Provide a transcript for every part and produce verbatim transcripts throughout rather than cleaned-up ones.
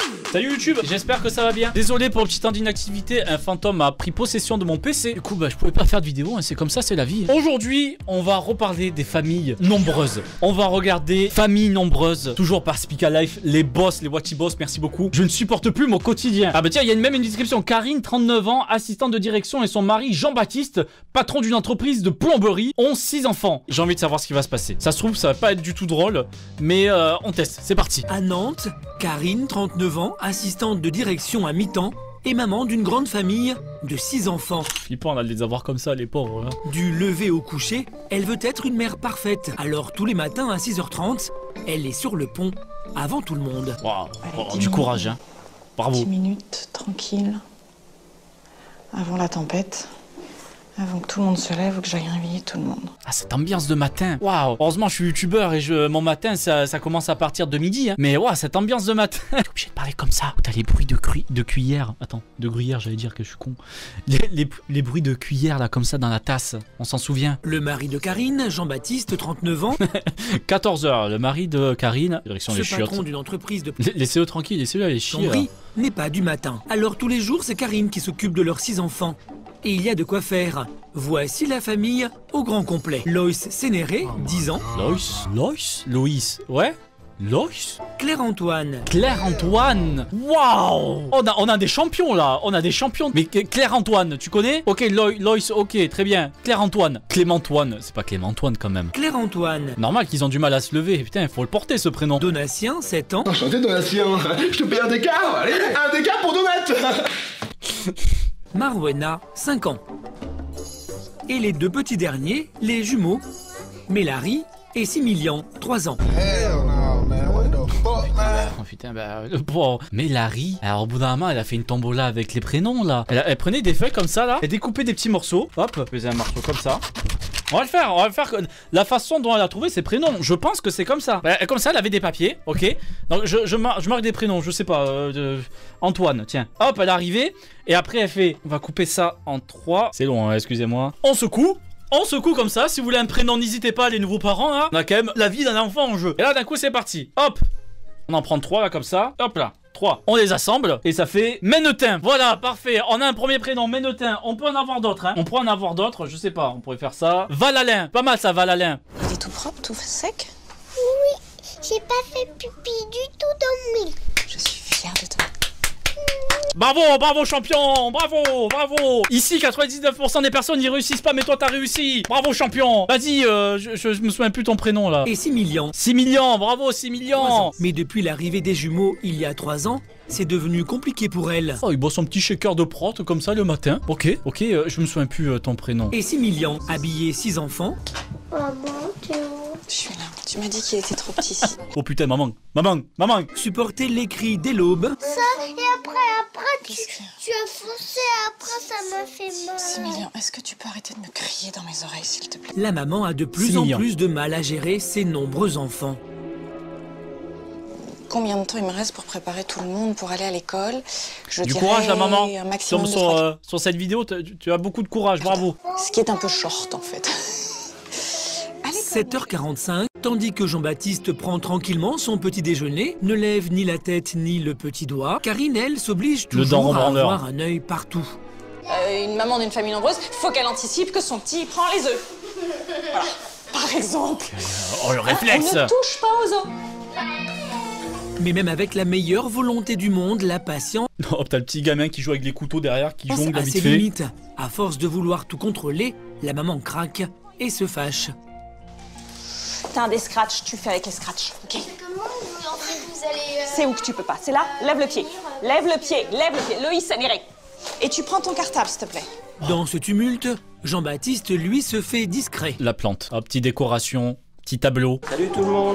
Salut YouTube, j'espère que ça va bien. Désolé pour le petit temps d'inactivité, un fantôme a pris possession de mon P C. Du coup, bah, je pouvais pas faire de vidéo, hein. C'est comme ça, c'est la vie. Aujourd'hui, on va reparler des familles nombreuses. On va regarder familles nombreuses, toujours par Spika Life, les boss, les Watchy Boss, merci beaucoup. Je ne supporte plus mon quotidien. Ah bah tiens, il y a même une description. Karine, trente-neuf ans, assistante de direction, et son mari Jean-Baptiste, patron d'une entreprise de plomberie, ont six enfants. J'ai envie de savoir ce qui va se passer. Ça se trouve, ça va pas être du tout drôle, mais euh, on teste, c'est parti. À Nantes, Karine, trente-neuf ans, assistante de direction à mi-temps et maman d'une grande famille de six enfants. Flippant, on a de les avoir comme ça, les pauvres. Hein. Du lever au coucher, elle veut être une mère parfaite. Alors tous les matins à six heures trente, elle est sur le pont avant tout le monde. Waouh, oh, du courage, hein. Bravo. dix minutes, tranquille, avant la tempête. Avant que tout le monde se lève ou que j'aille réveiller tout le monde. Ah, cette ambiance de matin. Waouh. Heureusement, je suis youtubeur et je, mon matin, ça, ça commence à partir de midi. Hein. Mais waouh, cette ambiance de matin. Je suis obligé de parler comme ça. T'as les bruits de, cu de cuillère. Attends, de gruyère, j'allais dire que je suis con. Les, les, les bruits de cuillère, là, comme ça, dans la tasse. On s'en souvient. Le mari de Karine, Jean-Baptiste, trente-neuf ans. quatorze heures, le mari de Karine. Direction ce les chiottes. patron d'une entreprise de... Laissez-le tranquille, laissez-le aller chier. Son riz n'est pas du matin. Alors tous les jours, c'est Karine qui s'occupe de leurs six enfants. Et il y a de quoi faire. Voici la famille au grand complet. Loïs Sénéré, dix ans. Loïs Loïs Loïs, ouais. Loïs Claire-Antoine. Claire-Antoine. Waouh. On a, on a des champions là. On a des champions. Mais Claire-Antoine, tu connais? Ok, Loïs, ok, très bien. Claire-Antoine. Clément-Antoine. C'est pas Clément-Antoine quand même. Claire-Antoine. Normal qu'ils ont du mal à se lever. Putain, il faut le porter ce prénom. Donatien, sept ans. Enchanté Donatien. Je te paye un décart. Allez, un décart pour Donat. Marwena, cinq ans. Et les deux petits derniers, les jumeaux, Mélari et Similian, trois ans. Oh putain, bah... Bon, Mélari, alors au bout d'un moment, elle a fait une tombola avec les prénoms, là. Elle, elle prenait des feuilles comme ça, là, elle découpait des petits morceaux. Hop, elle faisait un morceau comme ça. On va le faire, on va le faire. La façon dont elle a trouvé ses prénoms, je pense que c'est comme ça. Comme ça, elle avait des papiers, ok. Donc je, je, mar je marque des prénoms, je sais pas. Euh, de... Antoine, tiens. Hop, elle est arrivée. Et après, elle fait, on va couper ça en trois. C'est long, hein, excusez-moi. On secoue. On secoue comme ça. Si vous voulez un prénom, n'hésitez pas, les nouveaux parents. Hein. On a quand même la vie d'un enfant en jeu. Et là, d'un coup, c'est parti. Hop. On en prend trois là, comme ça. Hop là. trois. On les assemble et ça fait Ménetin. Voilà, parfait. On a un premier prénom, Ménetin. On peut en avoir d'autres, hein. On pourrait en avoir d'autres, je sais pas. On pourrait faire ça. Valalin. Pas mal ça, Valalin. Il est tout propre, tout sec? Oui, j'ai pas fait pipi du tout dans le mille. Je suis fière de toi. Bravo, bravo champion, bravo, bravo. Ici, quatre-vingt-dix-neuf pour cent des personnes n'y réussissent pas, mais toi t'as réussi. Bravo champion. Vas-y, euh, je, je, je me souviens plus ton prénom là. Et Similian. Similian, bravo Similian. Mais depuis l'arrivée des jumeaux il y a trois ans, c'est devenu compliqué pour elle. Oh, il boit son petit shaker de prot comme ça le matin. Ok, ok, euh, je me souviens plus euh, ton prénom. Et Similian, habillé six enfants. Maman, tu es où? Je suis là. Tu m'as dit qu'il était trop petit. Oh putain, maman, maman, maman. Supporter les cris dès l'aube. Ça, et après, après, tu, tu as foncé, après ça m'a fait mal. Similian, est-ce que tu peux arrêter de me crier dans mes oreilles, s'il te plaît? La maman a de plus Similian. en plus de mal à gérer ses nombreux enfants. Combien de temps il me reste pour préparer tout le monde pour aller à l'école? Je Du dirais courage la maman. un maximum sur, de sur, trois- euh, sur cette vidéo, tu, tu as beaucoup de courage, bravo. Ce qui est un peu short en fait. sept heures quarante-cinq, tandis que Jean-Baptiste prend tranquillement son petit déjeuner, ne lève ni la tête ni le petit doigt, Karine, elle, s'oblige Le toujours à dent-rebranleur. avoir un œil partout. Euh, une maman d'une famille nombreuse, faut qu'elle anticipe que son petit prend les œufs. Voilà. Par exemple. Oh le réflexe. On ne touche pas aux os. Mais même avec la meilleure volonté du monde, la patience Oh, t'as le petit gamin qui joue avec les couteaux derrière, qui jongle à a vite ses fait. limites. À force de vouloir tout contrôler, la maman craque et se fâche. T'as un des scratchs, tu fais avec les scratchs. Ok. Comment vous, en fait, vous allez... euh, C'est où que tu peux pas? C'est là? Lève le pied. Lève le pied, lève le pied. Loïs Sénéré. Et tu prends ton cartable, s'il te plaît. Dans ce tumulte, Jean-Baptiste, lui, se fait discret. La plante. Oh, petite décoration, petit tableau. Salut tout le monde.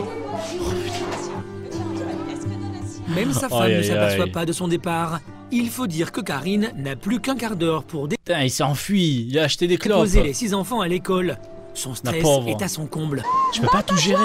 Même sa femme Aïe, ne aïe, s'aperçoit aïe. pas de son départ. Il faut dire que Karine n'a plus qu'un quart d'heure pour Putain, il s'est enfui, il a acheté des clopes. déposer les six enfants à l'école. Son stress pauvre. est à son comble. Je peux pas tout gérer.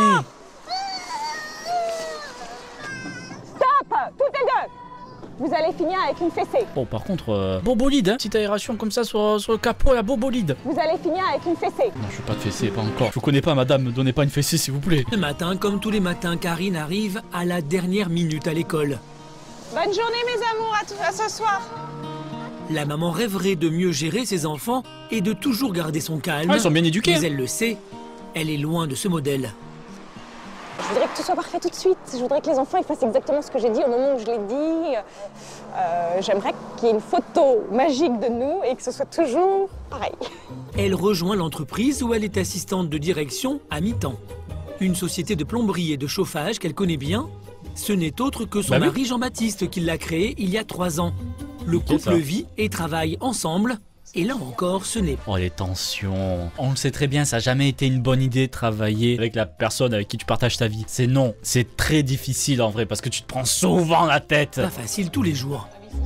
Stop! Toutes les deux! Vous allez finir avec une fessée. Bon, par contre, euh, bobolide, hein. Petite aération comme ça sur, sur le capot, la bobolide. Vous allez finir avec une fessée. Non, je veux pas de fessée, pas encore. Je vous connais pas, madame, me donnez pas une fessée, s'il vous plaît. Le matin, comme tous les matins, Karine arrive à la dernière minute à l'école. Bonne journée, mes amours, à, tout, à ce soir. La maman rêverait de mieux gérer ses enfants et de toujours garder son calme. Ah, ils sont bien éduqués. Mais elle le sait, elle est loin de ce modèle. Je voudrais que tout soit parfait tout de suite. Je voudrais que les enfants ils fassent exactement ce que j'ai dit au moment où je l'ai dit. Euh, J'aimerais qu'il y ait une photo magique de nous et que ce soit toujours pareil. Elle rejoint l'entreprise où elle est assistante de direction à mi-temps. Une société de plomberie et de chauffage qu'elle connaît bien. Ce n'est autre que son bah oui. mari Jean-Baptiste qui l'a créé il y a trois ans. Le couple ça. vit et travaille ensemble. Et là encore, ce n'est pas. Oh, les tensions. On le sait très bien, ça n'a jamais été une bonne idée de travailler avec la personne avec qui tu partages ta vie. C'est non. C'est très difficile en vrai parce que tu te prends souvent la tête. facile tous les jours.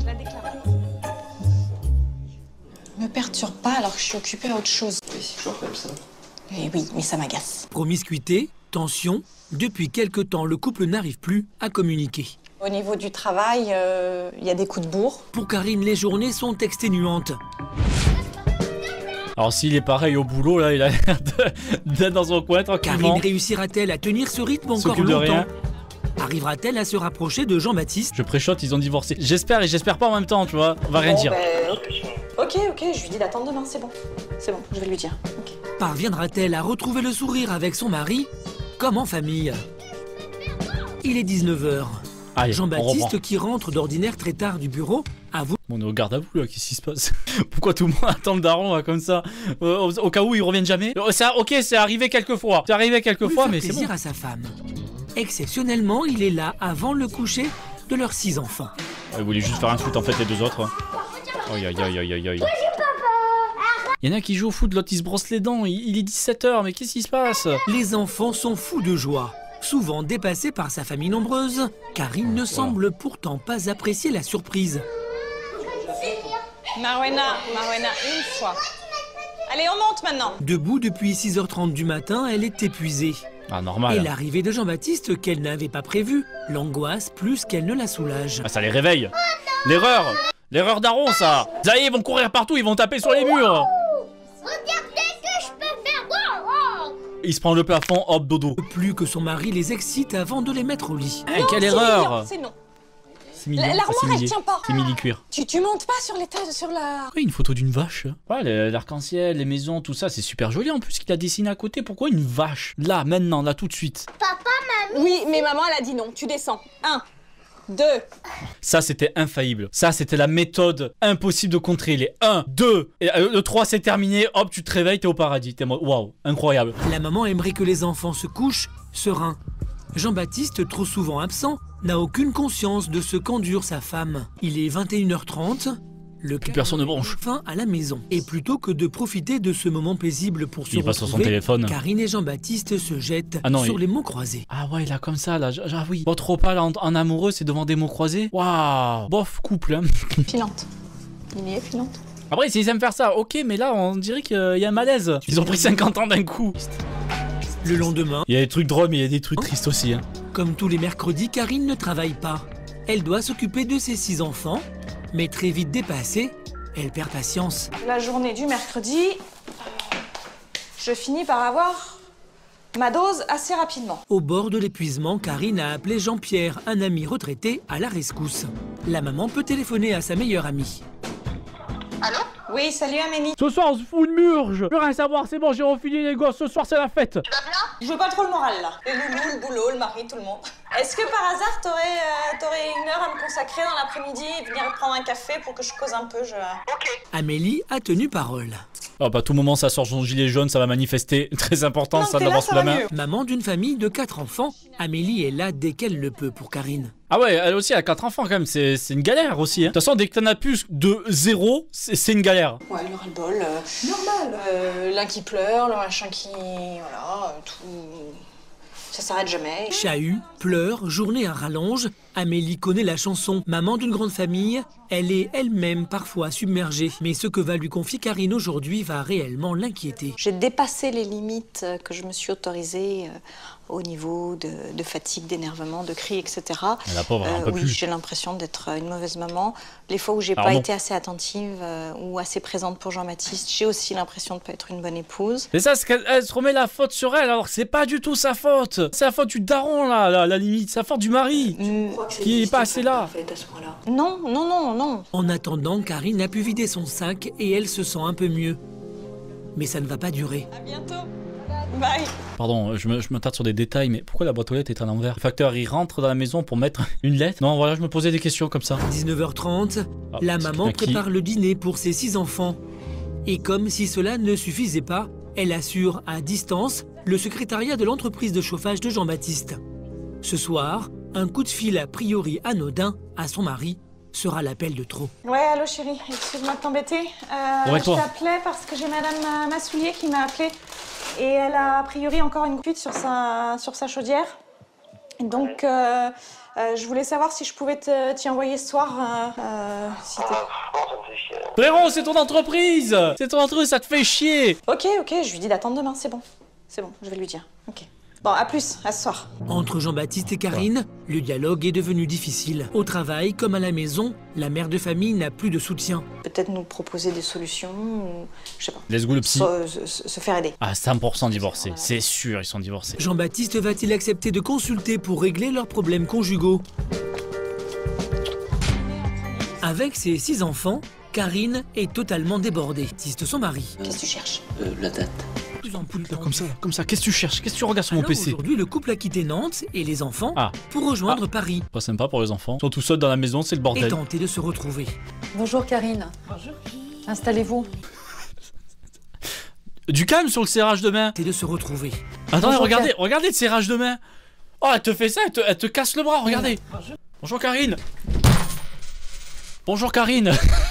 Me perturbe pas alors que je suis occupée à autre chose. Oui, c'est toujours comme ça. Eh oui, mais ça m'agace. Promiscuité, tension. Depuis quelque temps, le couple n'arrive plus à communiquer. Au niveau du travail, il euh, y a des coups de bourre. Pour Karine, les journées sont exténuantes. Alors s'il est pareil au boulot, là, il a l'air d'être dans son coin tranquillement. Karine réussira-t-elle à tenir ce rythme encore S'occupe de longtemps? rien. Arrivera-t-elle à se rapprocher de Jean-Baptiste? Je préchote, ils ont divorcé. J'espère et j'espère pas en même temps, tu vois. On va rien Bon, dire. ben, ok, ok, je lui dis d'attendre demain, c'est bon. C'est bon, je vais lui dire. Okay. Parviendra-t-elle à retrouver le sourire avec son mari, comme en famille? Il est dix-neuf heures. Allez, on Jean-Baptiste, reprend. qui rentre d'ordinaire très tard du bureau, avoue. On est au garde à vous là, qu'est-ce qui se passe? Pourquoi tout le monde attend le daron là, comme ça euh, au, au cas où ils reviennent jamais euh, ça, ok, c'est arrivé quelques fois. C'est arrivé quelques Lui fois, faire mais c'est plaisir bon. à sa femme. Exceptionnellement, il est là avant le coucher de leurs six enfants. Ils voulaient juste faire un foot en fait, les deux autres. Aïe aïe aïe aïe aïe aïe. Il y en a qui jouent au foot, l'autre il se brosse les dents, il, il est dix-sept heures, mais qu'est-ce qui se passe? Les enfants sont fous de joie. Souvent dépassé par sa famille nombreuse, Karine ne semble pourtant pas apprécier la surprise. Marwena, Marwena, une fois. Allez, on monte maintenant. Debout depuis six heures trente du matin, elle est épuisée. Ah, normal. Et l'arrivée de Jean-Baptiste, qu'elle n'avait pas prévue, l'angoisse plus qu'elle ne la soulage. Ah, ça les réveille. L'erreur L'erreur d'Aron, ça. Ça y est, ils vont courir partout, ils vont taper sur les murs. Regardez que je peux faire. Wow, wow. Il se prend le plafond, hop, dodo. Plus que son mari les excite avant de les mettre au lit. Eh, quelle c'est erreur mignon, c'est non. C'est mignon, L'armoire, c'est elle simili- tient pas. simili-cuir. Tu, tu montes pas sur l'étage, sur la... Pourquoi une photo d'une vache? Ouais, l'arc-en-ciel, les maisons, tout ça, c'est super joli en plus qu'il a dessiné à côté. Pourquoi une vache? Là, maintenant, là, tout de suite. Oui, mais maman, elle a dit non. Tu descends. Un, deux. Ça, c'était infaillible. Ça, c'était la méthode impossible de contrer. Les un, deux, et euh, le trois, c'est terminé. Hop, tu te réveilles, t'es au paradis. T'es en mode, waouh, incroyable. La maman aimerait que les enfants se couchent sereins. Jean-Baptiste, trop souvent absent, n'a aucune conscience de ce qu'endure sa femme. Il est vingt et une heures trente. Le Plus personne ne bronche. Fin à la maison. Et plutôt que de profiter de ce moment paisible pour se Il passe sur son retrouver, téléphone. Karine et Jean-Baptiste se jettent Ah non, sur il- les mots croisés. Ah ouais, là, comme ça, là, ah oui. Votre repas, là, en, en amoureux, c'est devant des mots croisés. Waouh, bof, couple, hein. Filante. Il y est filante. Après, s'ils aiment faire ça, ok, mais là, on dirait qu'il y a un malaise. Ils ont pris cinquante ans d'un coup. Le lendemain, Il y a des trucs drôles, mais il y a des trucs tristes aussi, hein. comme tous les mercredis, Karine ne travaille pas. Elle doit s'occuper de ses six enfants, mais très vite dépassée, elle perd patience. La journée du mercredi, euh, je finis par avoir ma dose assez rapidement. Au bord de l'épuisement, Karine a appelé Jean-Pierre, un ami retraité, à la rescousse. La maman peut téléphoner à sa meilleure amie. Oui, salut Amélie. Ce soir, on se fout une murge. Je veux rien savoir, c'est bon, j'ai refilé les gosses. Ce soir, c'est la fête. Je veux pas trop le moral là. Les loulous, le boulot, le mari, tout le monde. Est-ce que par hasard t'aurais euh, t'aurais une heure à me consacrer dans l'après-midi et venir prendre un café pour que je cause un peu je... Amélie a tenu parole. Oh, bah, à tout moment, ça sort son gilet jaune, ça va manifester. Très important, Non, ça t'es de là, l'avoir ça sous la va main. mieux. Maman d'une famille de quatre enfants, Amélie est là dès qu'elle le peut pour Karine. Ah ouais, elle aussi, elle a quatre enfants quand même. C'est c'est une galère aussi, hein. De toute façon, dès que t'en as plus de zéro, c'est c'est une galère. Ouais, le ras-le-bol. Euh, Normal. Euh, L'un qui pleure, le machin qui... Voilà, euh, tout... Ça s'arrête jamais. Chahut, pleurs, journée à rallonge. Amélie connaît la chanson. Maman d'une grande famille, elle est elle-même parfois submergée. Mais ce que va lui confier Karine aujourd'hui va réellement l'inquiéter. J'ai dépassé les limites que je me suis autorisée au niveau de, de fatigue, d'énervement, de cris, et cetera. Mais la pauvre, elle en Euh, peut oui, plus. j'ai l'impression d'être une mauvaise maman. Les fois où j'ai Alors pas non. été assez attentive euh, ou assez présente pour Jean-Baptiste, j'ai aussi l'impression de pas être une bonne épouse. C'est ça, c'est qu'elle elle se remet la faute sur elle, alors que c'est pas du tout sa faute. C'est la faute du daron, là, la, la limite. C'est la faute du mari, qui est pas assez là. Non, non, non, non. En attendant, Karine a pu vider son sac et elle se sent un peu mieux. Mais ça ne va pas durer. À bientôt. Bye. Pardon, je me, je m'attarde sur des détails, mais pourquoi la boîte aux lettres est à l'envers? Le facteur, il rentre dans la maison pour mettre une lettre? Non, voilà, je me posais des questions comme ça. dix-neuf heures trente, Ah, la c'est maman bien qui prépare le dîner pour ses six enfants. Et comme si cela ne suffisait pas, elle assure à distance le secrétariat de l'entreprise de chauffage de Jean-Baptiste. Ce soir, un coup de fil a priori anodin à son mari sera l'appel de trop. Ouais, allô chérie, excuse-moi de t'embêter. Euh, Ouais, je toi. t'appelais parce que j'ai madame euh, Massoulier qui m'a appelé et elle a a priori encore une fuite sur sa, sur sa chaudière. Donc, euh, euh, je voulais savoir si je pouvais te- t'y envoyer ce soir. Euh, euh, si t'es- Frérot, c'est ton entreprise! C'est ton entreprise, ça te fait chier! ok, ok, je lui dis d'attendre demain, c'est bon. C'est bon, je vais lui dire. Ok. Bon, à plus, à ce soir. Entre Jean-Baptiste et Karine, le dialogue est devenu difficile. Au travail comme à la maison, la mère de famille n'a plus de soutien. Peut-être nous proposer des solutions ou, je sais pas, Let's go le psy. se, se- se faire aider. Ah, cent pour cent divorcés, c'est sûr, ils sont divorcés. Jean-Baptiste va-t-il accepter de consulter pour régler leurs problèmes conjugaux? Avec ses six enfants, Karine est totalement débordée. Baptiste, son mari. Qu'est-ce que tu cherches? Euh, la date. Plus en plus Comme ça, comme ça, qu'est-ce que tu cherches? Qu'est-ce que tu regardes sur mon Alors P C? aujourd'hui, le couple a quitté Nantes et les enfants Ah. pour rejoindre Paris Pas sympa pour les enfants. Ils sont tout seuls dans la maison, c'est le et bordel. tenter de se retrouver. Bonjour Karine. Bonjour. Installez-vous. Du calme sur le serrage de main. Et de se retrouver. Attendez, Bonjour, regardez, Car- regardez le serrage de main. Oh, elle te fait ça, elle te, elle te casse le bras, regardez. Bonjour. Bonjour Karine. Bonjour Karine.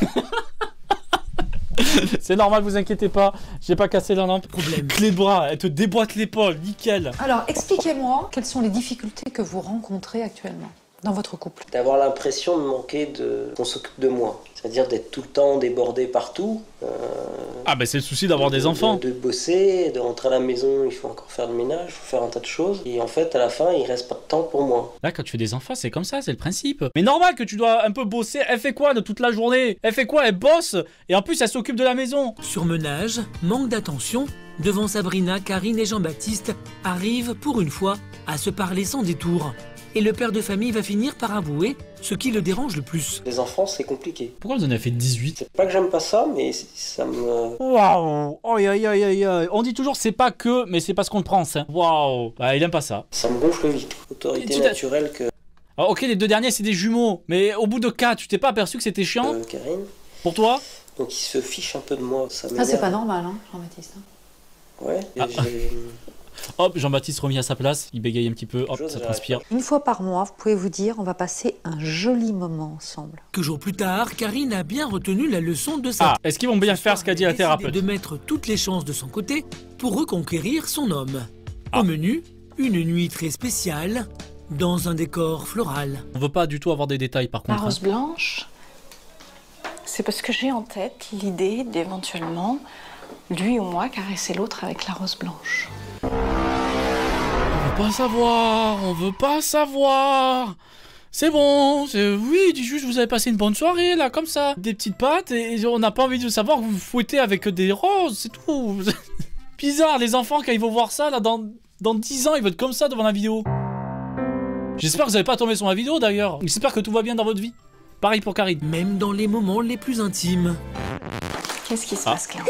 C'est normal, vous inquiétez pas, j'ai pas cassé la lampe. Problème. Clé de bras, elle te déboîte l'épaule, nickel. Alors, expliquez-moi quelles sont les difficultés que vous rencontrez actuellement dans votre couple. D'avoir l'impression de manquer de qu'on s'occupe de moi. C'est-à-dire d'être tout le temps débordé partout. euh, Ah bah c'est le souci d'avoir de- des enfants. De, de bosser, de rentrer à la maison, il faut encore faire le ménage, il faut faire un tas de choses. Et en fait, à la fin, il reste pas de temps pour moi. Là, quand tu fais des enfants, c'est comme ça, c'est le principe. Mais normal que tu dois un peu bosser. Elle fait quoi de toute la journée? Elle fait quoi? Elle bosse et en plus elle s'occupe de la maison. Surmenage, manque d'attention, devant Sabrina, Karine et Jean-Baptiste arrivent pour une fois à se parler sans détour. Et le père de famille va finir par avouer ce qui le dérange le plus. Les enfants, c'est compliqué. Pourquoi vous en avez fait dix-huit? C'est pas que j'aime pas ça, mais c- ça me... Waouh! Aïe aïe aïe aïe aïe. On dit toujours c'est pas que, mais c'est parce qu'on le prend. Hein. Waouh! Bah, il aime pas ça. ça me gonfle vite. Autorité Tu t'as- naturelle que Alors, ok, les deux derniers c'est des jumeaux, mais au bout de quatre, tu t'es pas aperçu que c'était chiant euh, Karine. pour toi? Donc il se fiche un peu de moi. Ça Ah, c'est m'énerve. pas normal, hein, Jean-Baptiste. Ouais. et Ah. j'ai- Hop, Jean-Baptiste remis à sa place, il bégaye un petit peu, hop, Chose, ça j'arrête transpire. pas. Une fois par mois, vous pouvez vous dire, on va passer un joli moment ensemble. Que jours plus tard, Karine a bien retenu la leçon de sa Ah, est-ce qu'ils vont bien faire ce qu'a dit la décidé thérapeute? de mettre toutes les chances de son côté pour reconquérir son homme. Ah. Au menu, une nuit très spéciale dans un décor floral. On veut pas du tout avoir des détails par La contre. rose blanche, c'est parce que j'ai en tête l'idée d'éventuellement, lui ou moi, caresser l'autre avec la rose blanche. On veut pas savoir, on veut pas savoir. C'est bon, c'est... oui, dis juste vous avez passé une bonne soirée là, comme ça. Des petites pattes et on n'a pas envie de savoir que vous vous fouettez avec des roses, c'est tout. Bizarre, les enfants quand ils vont voir ça là, dans, dans dix ans ils vont être comme ça devant la vidéo. J'espère que vous n'avez pas tombé sur ma vidéo d'ailleurs. J'espère que tout va bien dans votre vie. Pareil pour Karine. Même dans les moments les plus intimes. Qu'est-ce qui se Ah. passe, Clément?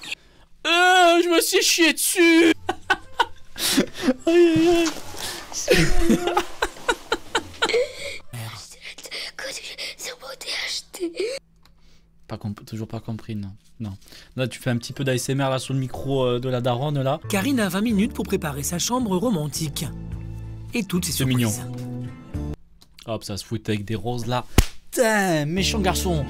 Euh, je me suis chié dessus. Aïe, aïe, aïe. Pas comp- toujours pas compris, non. non. Là, tu fais un petit peu d'A S M R là sur le micro euh, de la daronne là. Karine a vingt minutes pour préparer sa chambre romantique. Et toutes ses C'est surprises. Hop, ça se fout avec des roses là. Putain, méchant garçon.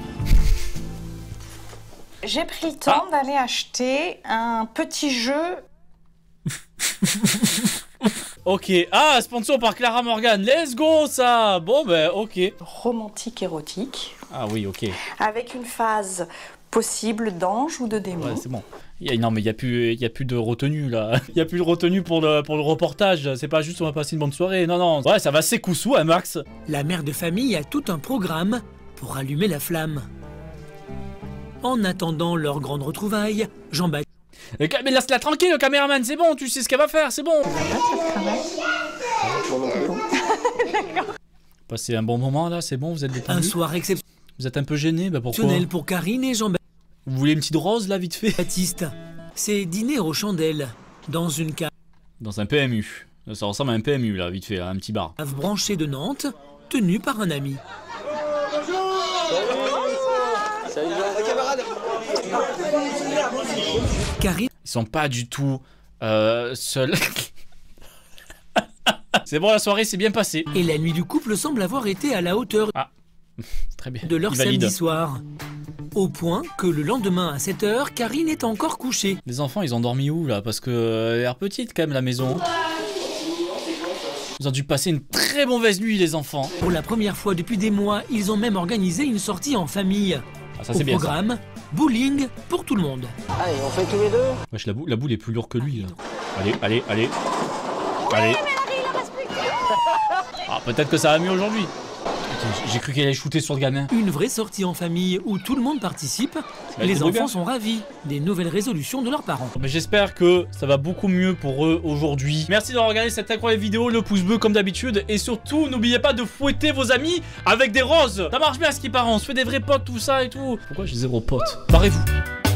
J'ai pris le temps Ah. d'aller acheter un petit jeu. Ok, ah, sponsor par Clara Morgan. Let's go ça. Bon ben, ok. Romantique érotique, Ah oui, ok. avec une phase possible d'ange ou de démon. Ouais, c'est bon. Y a, non, mais il n'y a, y a plus de retenue, là. Il n'y a plus de retenue pour le, pour le reportage. C'est pas juste on va passer une bonne soirée. Non, non. Ouais, ça va sécoussou, hein, Max. La mère de famille a tout un programme pour allumer la flamme. En attendant leur grande retrouvaille, Jean-Baptiste... Mais laisse-la tranquille, le caméraman, c'est bon, tu sais ce qu'elle va faire, c'est bon. Passez un bon moment, là, c'est bon, vous êtes détendus. Un soir exceptionnel. Vous êtes un peu gêné, bah pourquoi? Pour Karine et Jean-Baptiste. Vous voulez une petite rose, là, vite fait? Baptiste, c'est dîner aux chandelles, dans une cave. Dans un P M U. Ça ressemble à un P M U, là, vite fait, à un petit bar. Branchée de Nantes, tenue par un ami. Salut, camarade. Karine. Ils sont pas du tout euh, seuls. C'est bon, la soirée s'est bien passée. Et la nuit du couple semble avoir été à la hauteur ah. Très bien. de leur samedi soir. Au point que le lendemain à sept heures, Karine est encore couchée. Les enfants, ils ont dormi où là? Parce que euh, elle a l'air petite quand même la maison. Ils ont dû passer une très mauvaise nuit les enfants. Pour la première fois depuis des mois, ils ont même organisé une sortie en famille. Ah, ça, Au c'est bien, programme, ça. Bowling pour tout le monde. Allez, on fait tous les deux. Wesh, la, bou la boule est plus lourde que lui là. Allez, allez, allez. Allez. Ah, peut-être que ça va mieux aujourd'hui. J'ai cru qu'elle allait shooter sur le gamin. Une vraie sortie en famille où tout le monde participe. Les enfants sont ravis des nouvelles résolutions de leurs parents. Mais j'espère que ça va beaucoup mieux pour eux aujourd'hui. Merci d'avoir regardé cette incroyable vidéo, le pouce bleu comme d'habitude. Et surtout, n'oubliez pas de fouetter vos amis avec des roses. Ça marche bien ce qui part, on se fait des vrais potes, tout ça et tout. Pourquoi j'ai zéro pote? Barrez-vous.